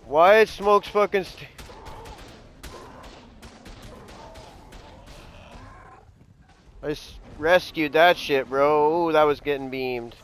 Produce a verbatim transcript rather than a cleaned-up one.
Why is Smoke's fucking st I s rescued that shit, bro. Ooh, that was getting beamed.